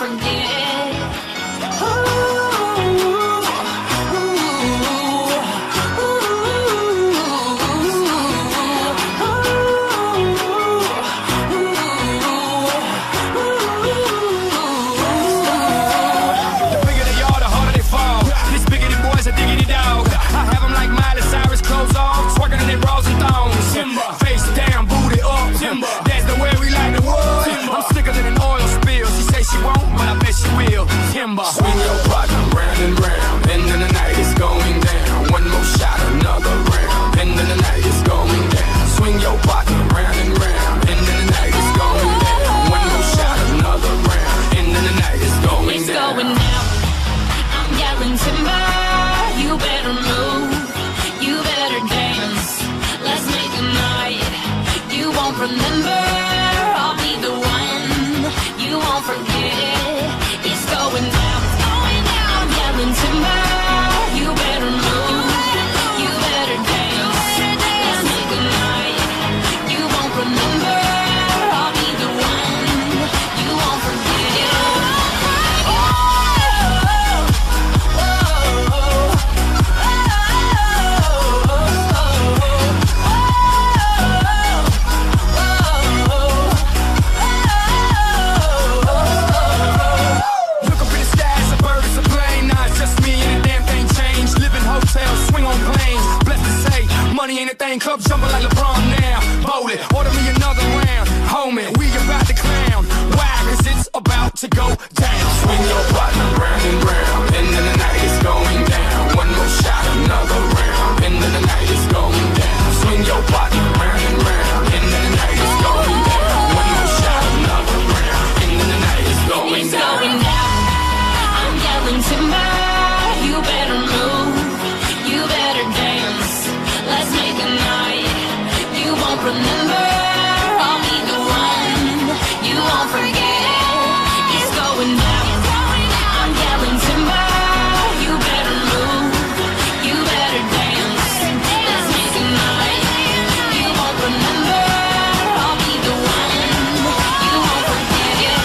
forget. Swing your partner round and round, and then the night is going down. One more shot, another round, and then the night is going down. Swing your partner round and round, and then the night is going down. One more shot, another round, and then the night is going down. It's going down. I'm yelling timber. You better move. You better dance. Let's make a night you won't remember. I'll be the one you won't forget. It's going down. I'm yelling timber. You better move. You better dance. Let's make a night you won't remember. I'll be the one you won't forget. Look up in the sky, it's a bird, it's a plane. Nah, it's just me and the damn thing changed. Live in hotels, swing on planes. Blessed to say, money ain't a thing. Club jumping like LeBron now. Bowling, order me another round. Homie, we about to clown. Why? Cause it's about to go down. Swing your partner round and round, and then the night is going down. One more shot, another round, and then the night is going down. Swing your partner round and round, and then the night is going down. One more shot, another round, and then the night is going It's down. going down. I'm yelling timber. You better move. You better dance. Let's make a night you won't remember. I'll be the one you won't forget. It's going down. I'm yelling timber. You better move. You better dance. Let's make a night you won't remember. I'll be the one you won't forget.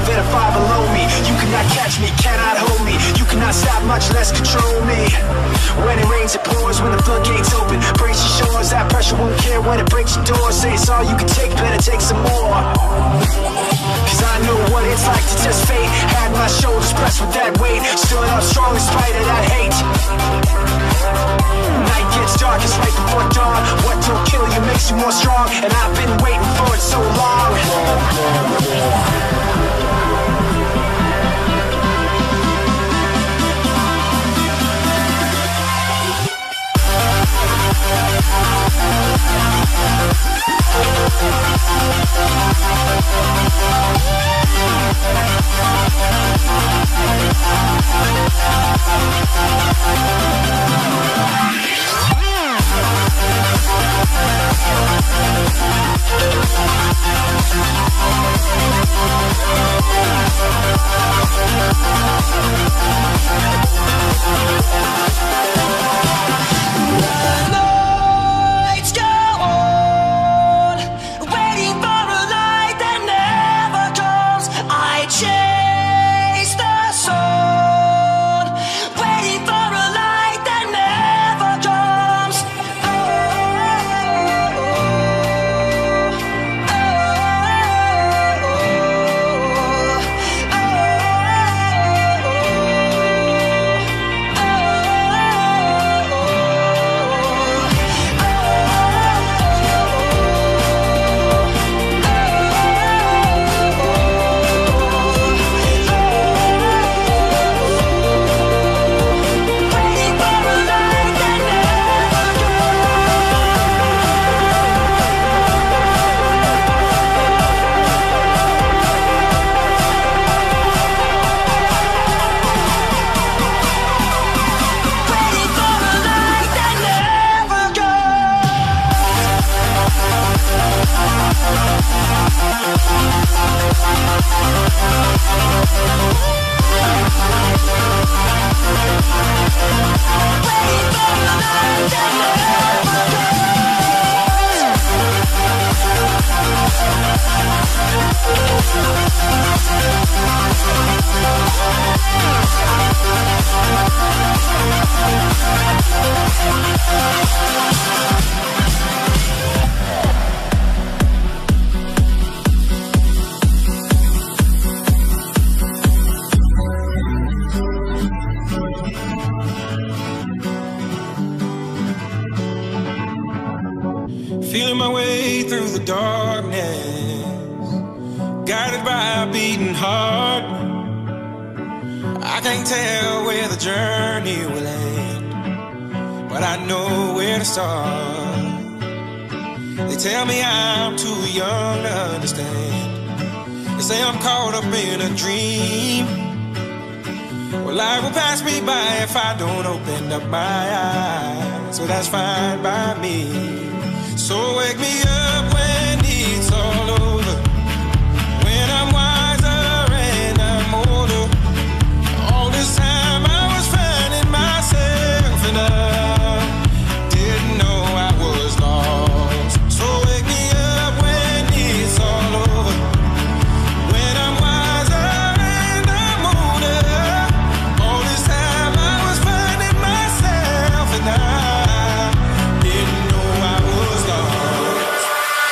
above and a far below me. You cannot catch me, cannot hold me. You cannot stop, much less control me. When it rains it pours, when the floodgates open, brace your shores, that pressure won't care when it breaks your door. Say it's all you can take, better take some more. Cause I know what it's like to test fate. Had my shoulders pressed with that weight, stood up strong in spite of that hate. Night gets dark, it's right before dawn. What don't kill you makes you more strong, and I've been waiting for it so long. Feeling my way through the darkness, guided by a beating heart. I can't tell where the journey will end, but I know where to start. They tell me I'm too young to understand. They say I'm caught up in a dream. Well, life will pass me by if I don't open up my eyes, so that's fine by me. So wake me up when it's all over, when I'm wiser and I'm older. All this time I was finding myself and I didn't know I was lost. So wake me up when it's all over, when I'm wiser and I'm older. All this time I was finding myself and I didn't know I was lost.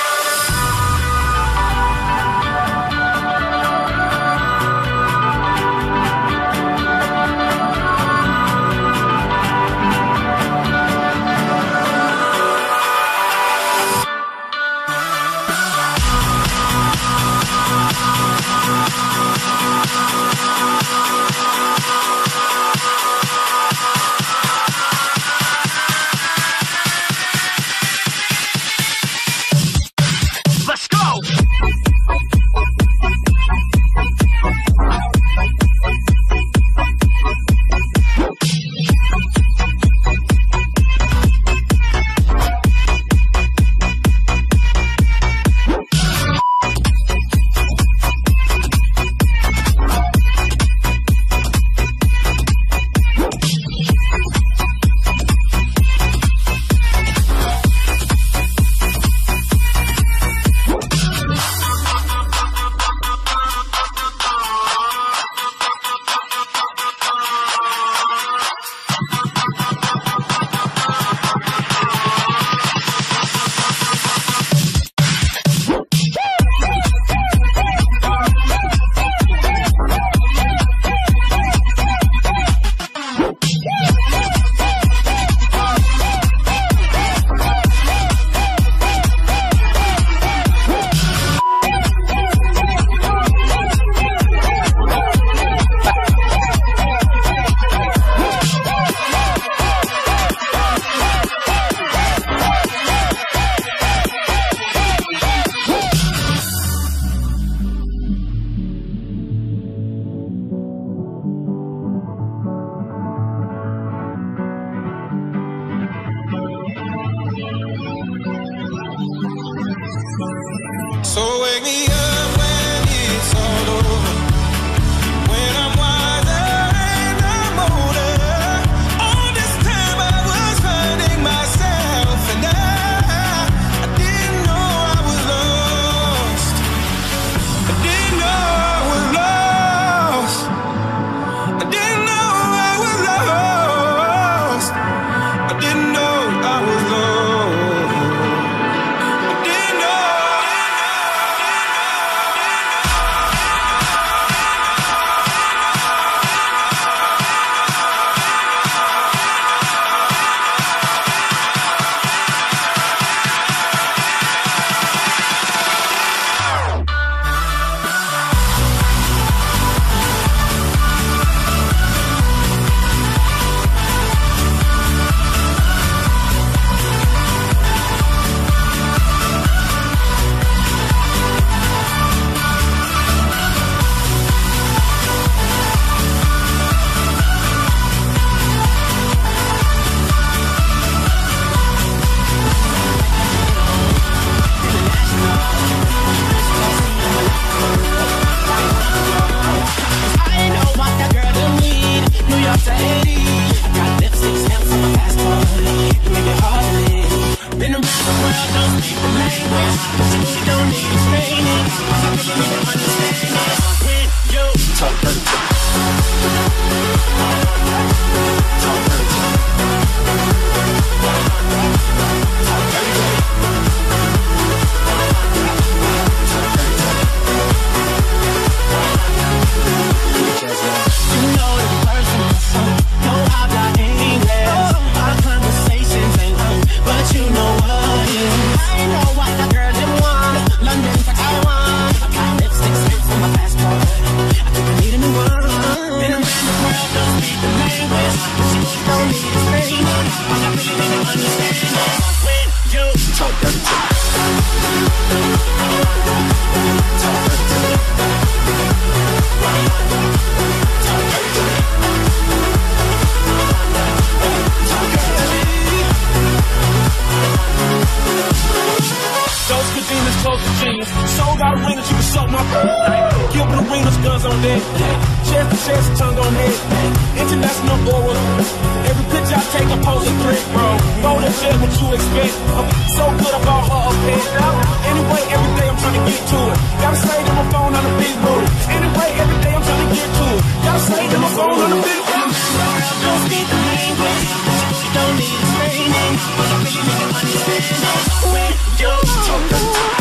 Fire arenas, you can suck my Gilbert arenas, guns on deck. Chest to chest, tongue on head. International oral. Every picture I take, I pose a threat, bro. Roll that jet, what you expect? I'm so good about her up there. Anyway, every day I'm trying to get to it. Gotta say to my phone on the big boot. Anyway, every day I'm trying to get to it. Gotta say to my phone on the big boot. Don't speak the language. Don't need explaining. I really need to understand when you talk.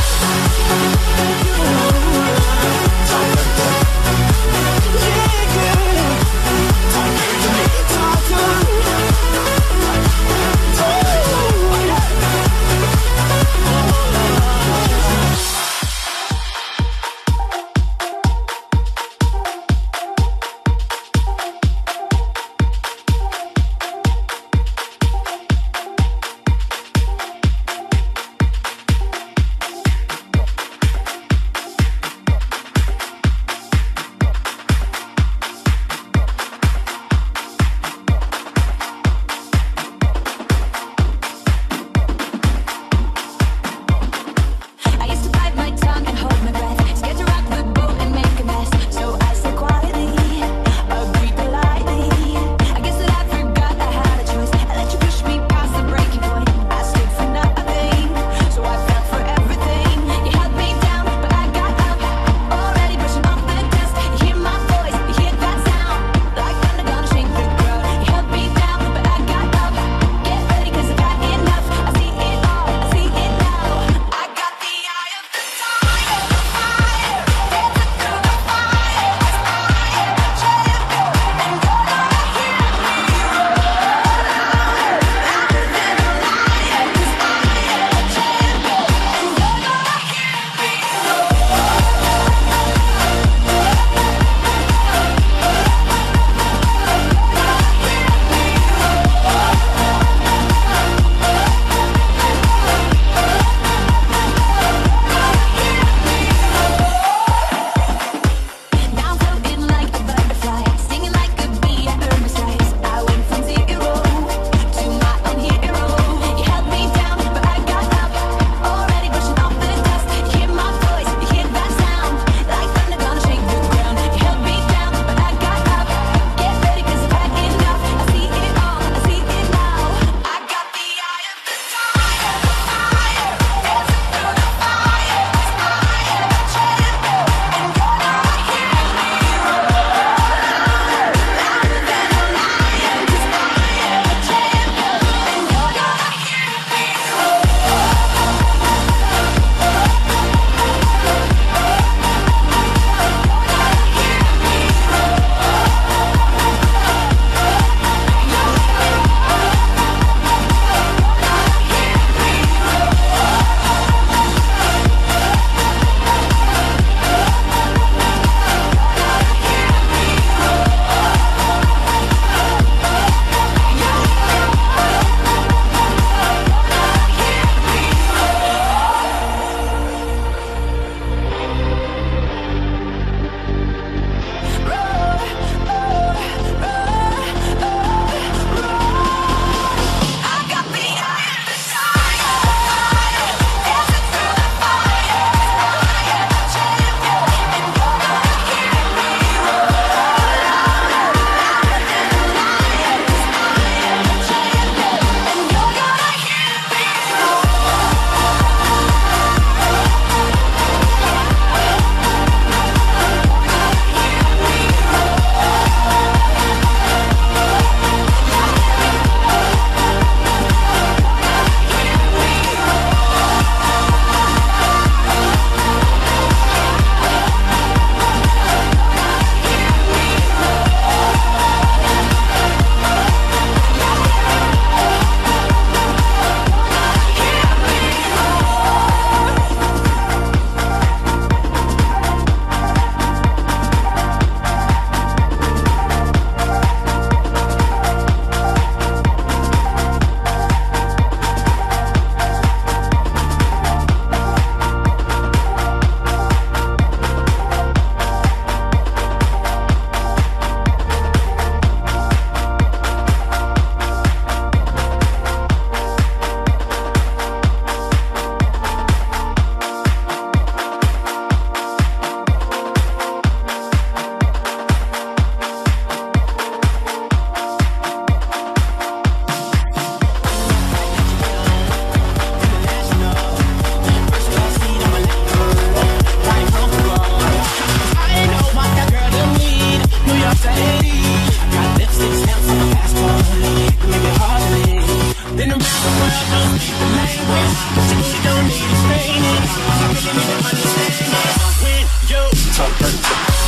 don't speak the language, you don't need explaining. I really need to understand it when you talk dirty.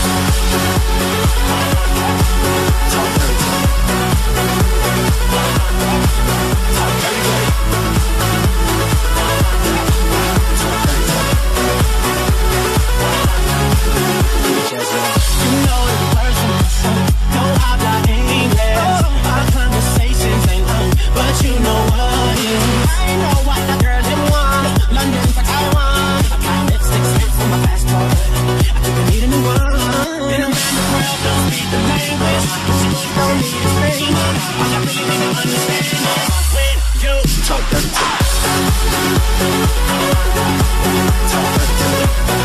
Talk dirty. Talk dirty. You know the person, don't habla English. Our conversations ain't long, but you know what is. I know what the girl them want. London for Taiwan. I got lipstick stamps on my passport. I think I need a new one. In a man the world don't speak the language, she don't need explaining. I really need to understand it when you talk dirty. Talk dirty.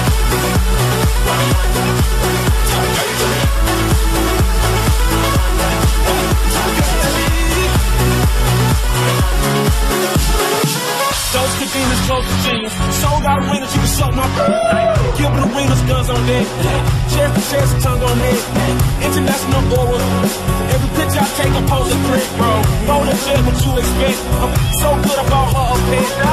Those conveners close to genius. Sold out arenas, you can suck my Gilbert Arenas, guns on deck. Chest to chest, tongue on head. International aura. Every picture I take, I pose a threat, bro. Roll that shit, what you expect. I'm so good about her up there.